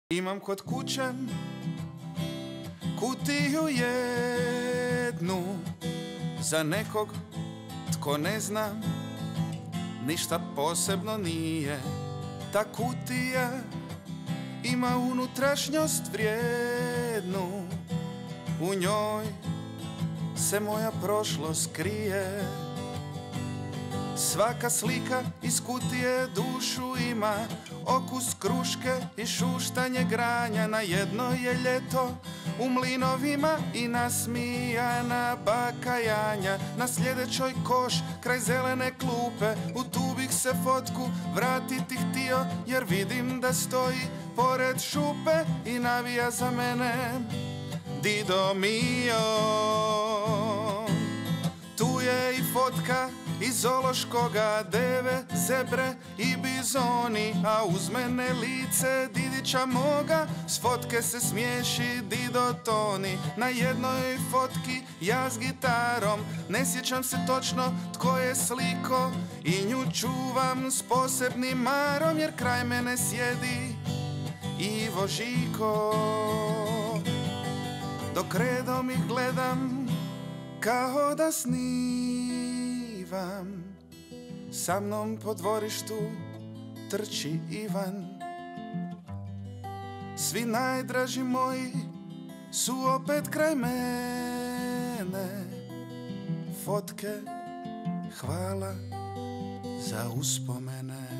Imam kod kuće kutiju jednu za nekog tko ne zna, ništa posebno nije. Ta kutija ima unutrašnjost vrijednu, u njoj se moja prošlost krije. Svaka slika iz kutije dušu ima, okus kruške i šuštanje granja. Na jedno je ljeto u mlinovima i nasmijana baka Janja. Na sljedećoj koš kraj zelene klupe, u tu bih se fotku vratiti htio, jer vidim da stoji pored šupe i navija za mene Dido mio. Tu je i fotka iz zoološkoga, deve, zebre i bizoni, a uz mene lice Didića moga, s fotke se smiješi Dido Toni. Na jednoj fotki ja s gitarom, ne sjećam se točno tko je sliko, i nju čuvam s posebnim marom, jer kraj mene sjedi Ivo Žiko. Dok redom ih gledam kao da snivam, sa mnom po dvorištu trči Ivan. Svi najdraži moji su opet kraj mene. Fotke, hvala za uspomene.